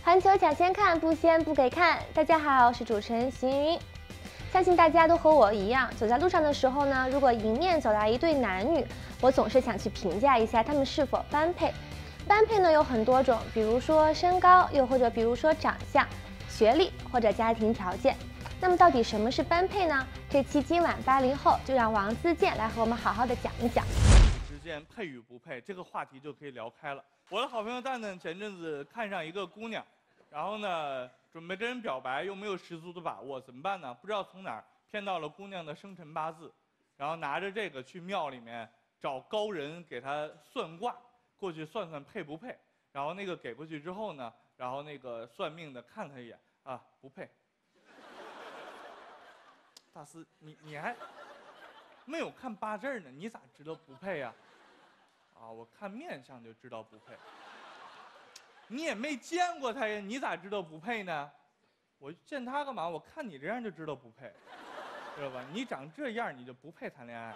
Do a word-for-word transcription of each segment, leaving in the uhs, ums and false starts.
环球抢先看，不先不给看。大家好，我是主持人邢云。相信大家都和我一样，走在路上的时候呢，如果迎面走来一对男女，我总是想去评价一下他们是否般配。般配呢有很多种，比如说身高，又或者比如说长相、学历或者家庭条件。那么到底什么是般配呢？这期今晚八零后就让王自健来和我们好好的讲一讲。 之间配与不配这个话题就可以聊开了。我的好朋友蛋蛋前阵子看上一个姑娘，然后呢准备跟人表白，又没有十足的把握，怎么办呢？不知道从哪儿骗到了姑娘的生辰八字，然后拿着这个去庙里面找高人给她算卦，过去算算配不配。然后那个给过去之后呢，然后那个算命的看他一眼，啊，不配。大师，你你还没有看八字呢，你咋知道不配呀？啊，我看面相就知道不配。你也没见过他呀，你咋知道不配呢？我见他干嘛？我看你这样就知道不配，知道吧？你长这样你就不配谈恋爱。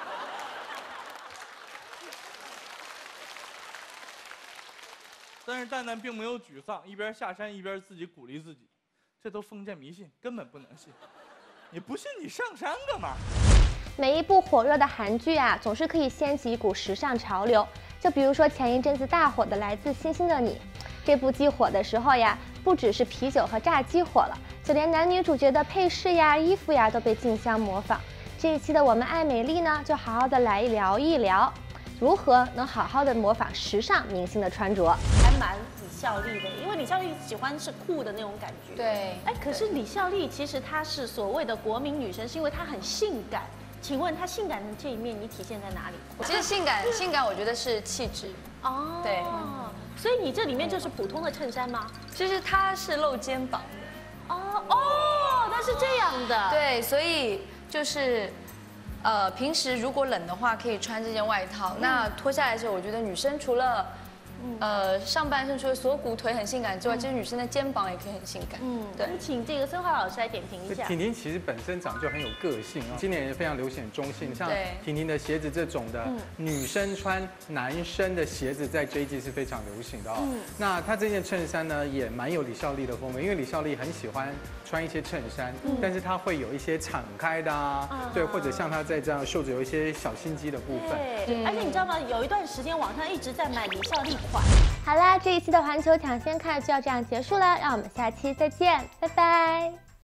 但是蛋蛋并没有沮丧，一边下山一边自己鼓励自己，这都封建迷信，根本不能信。你不信你上山干嘛？ 每一部火热的韩剧啊，总是可以掀起一股时尚潮流。就比如说前一阵子大火的《来自星星的你》，这部剧火的时候呀，不只是啤酒和炸鸡火了，就连男女主角的配饰呀、衣服呀都被竞相模仿。这一期的我们爱美丽呢，就好好的来聊一聊，如何能好好的模仿时尚明星的穿着。 还蛮李孝利的，因为李孝利喜欢是酷的那种感觉。 对， 哎，可是李孝利其实她是所谓的国民女神，是因为她很性感。请问她性感的这一面，你体现在哪里？ 其实性感，性感我觉得是气质。 哦， 对， 所以你这里面就是普通的衬衫吗？ 其实它是露肩膀的。 哦哦，它是这样的。 对，所以就是，呃，平时如果冷的话，可以穿这件外套。嗯、那脱下来的时候，我觉得女生除了呃，上半身除了锁骨腿很性感之外，其实女生的肩膀也可以很性感。嗯，对。 我们请这个森华老师来点评一下。 婷婷其实本身长就很有个性啊，今年也非常流行中性，像婷婷的鞋子这种的，女生穿男生的鞋子在这一季是非常流行的哦。那她这件衬衫呢，也蛮有李孝利的风格，因为李孝利很喜欢穿一些衬衫，但是她会有一些敞开的啊，对，或者像她在这样袖子有一些小心机的部分。 对，而且你知道吗？有一段时间网上一直在买李孝利款。 好啦，这一期的环球抢先看就要这样结束了，让我们下期再见，拜拜。